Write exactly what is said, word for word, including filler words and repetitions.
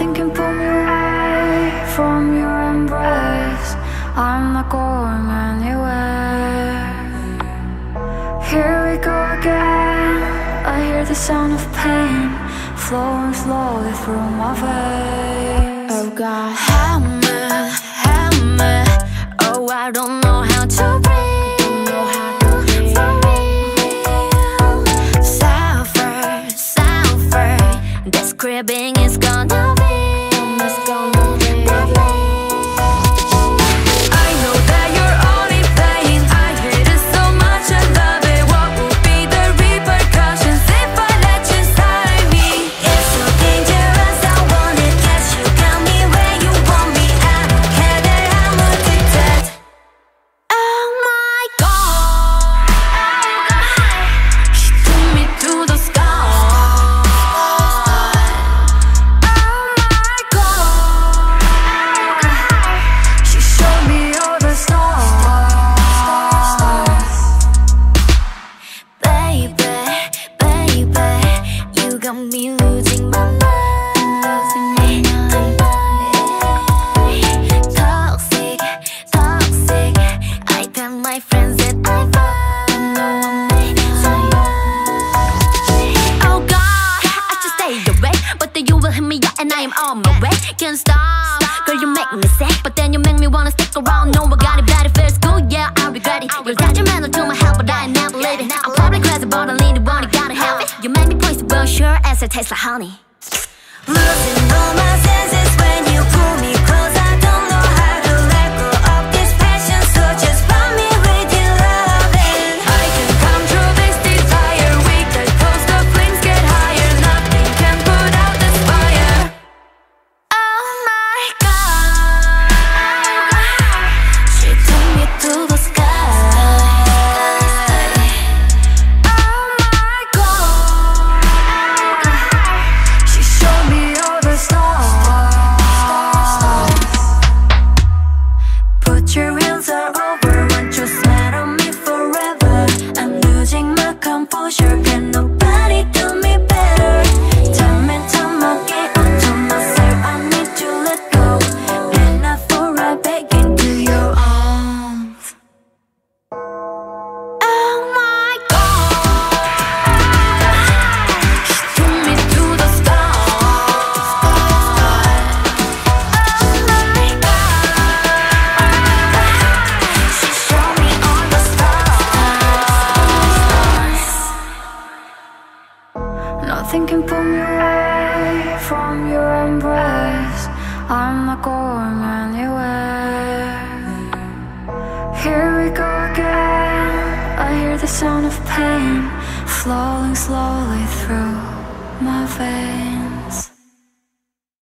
Nothing can pull me away from your embrace. I'm not going anywhere. Here we go again. I hear the sound of pain flowing slowly through my veins. Oh God, help me, help me. Oh, I don't know how to breathe. For real, suffer, suffer. This cribbing is gonna be, it's gonna be deadly. I know that you're only playing. I hate it so much, I love it. What will be the repercussions if I let you inside me? It's so dangerous, I wanna catch you. Got me where you want me. I don't care that I'm addicted. Oh my God, she took me to the sky. Got me losing my mind. Toxic, toxic. I tell my friends that I found. Oh God, I should stay away, but then you will hit me up and I am on my way. Can't stop, girl, you make me sick, but then you make me wanna stick around. No, I got it bad, it feels good, yeah, I regret it. You're detrimental to my health, but I never leave it. I'm probably crazy, but I need it, but I gotta have it. You make me poison, but sure as it tastes like honey. Losing all my senses when you pull me close. I don't know how to let go of this passion, so just run me with your loving. I can come through this desire. We get close, the flames get higher. Nothing can put out this fire. Oh my God, she took me to the sky. Your wheels are over, want you smack on me forever. I'm losing my composure, can nobody do me better. Time and time again, I tell myself I need to let go. And I fall right back into your arms. Oh my God, she took me to the sky. Nothing can pull me away from your embrace. I'm not going anywhere. Here we go again. I hear the sound of pain flowing slowly through my veins.